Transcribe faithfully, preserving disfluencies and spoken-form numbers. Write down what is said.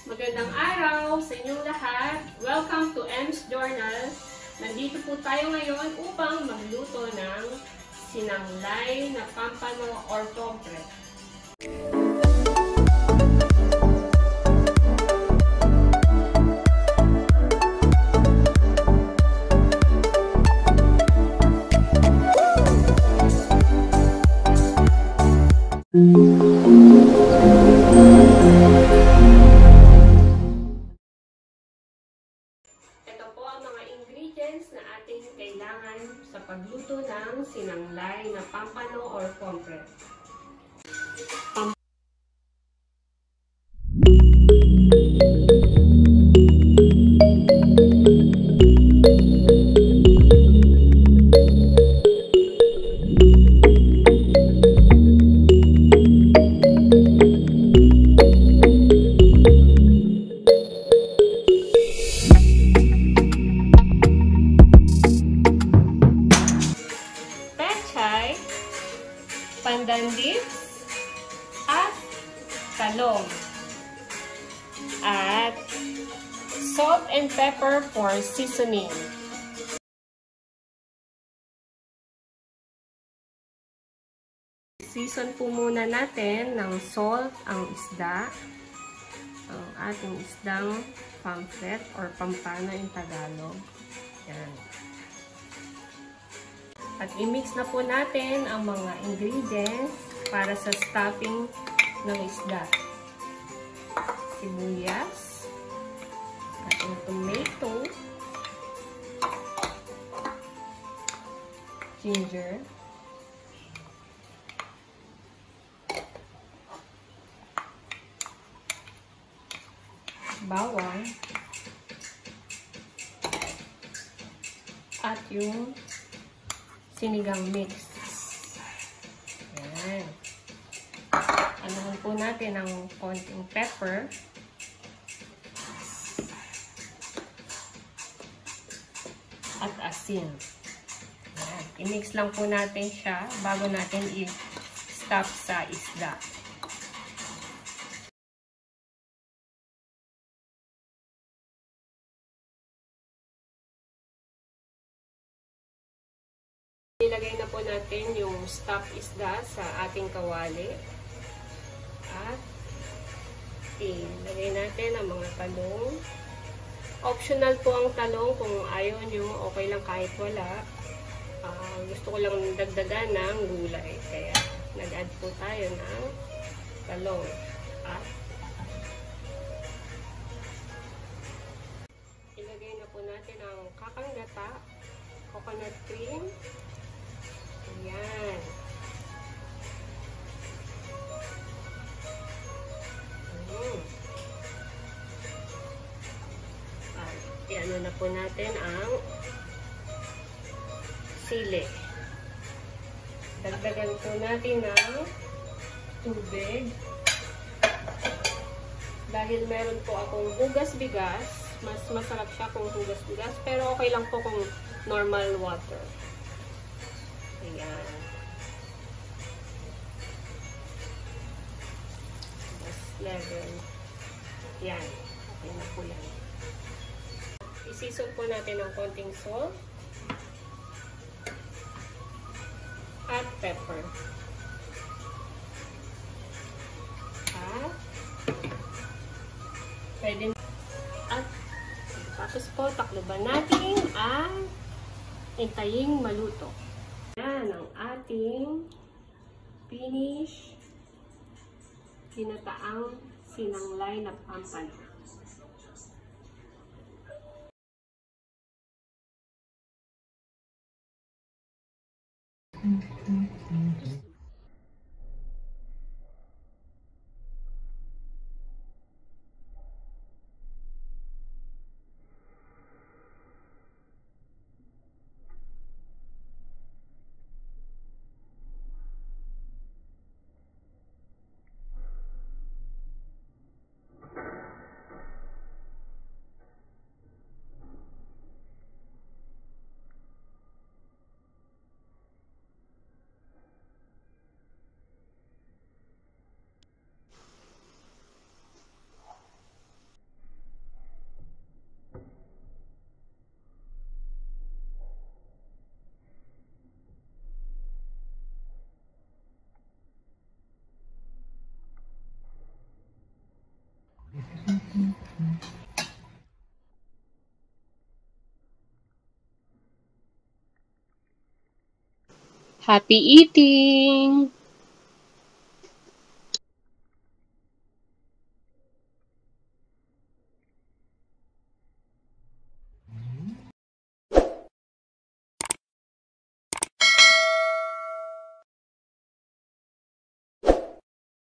Magandang araw sa inyong lahat. Welcome to M's Journal. Nandito po tayo ngayon upang magluto ng sinanglay na pampano or pomfret. Ito po ang mga ingredients na ating kailangan sa pagluto ng sinanglay na pampano or pomfret. Pam pandan leaves, at talong, at salt and pepper for seasoning. Season po muna natin ng salt ang isda, ang ating isdang pomfret or pampano in Tagalog. Yan. At i-mix na po natin ang mga ingredients para sa stuffing ng isda. Sibuyas, ating tomato, ginger, bawang, at yung sinigang mix. Ayan. Anuhan po natin ng konting pepper. At asin. Ayan. I-mix lang po natin siya bago natin i-stuff sa isda. Ilagay na po natin yung stuffed isda sa ating kawali. At ilagay natin ang mga talong. Optional po ang talong, kung ayaw nyo, okay lang kahit wala. Uh, gusto ko lang dagdagan ng gulay. Kaya nag-add po tayo ng talong. At ilagay na po natin ang kakanggata, coconut cream. Ayan. Mm. At i-ano na po natin ang sili. Dagdagan po natin ng tubig. Dahil meron po akong hugas-bigas, mas masarap siya kung hugas-bigas, pero okay lang po kung normal water. Ayan. Mas level. Yan. Okay na po yan. I-season po natin ng konting salt at pepper. At pwede at tapos po takloban natin ang hintayin maluto. Yan ang ating finish ginataang sinanglay na pampano. Happy eating!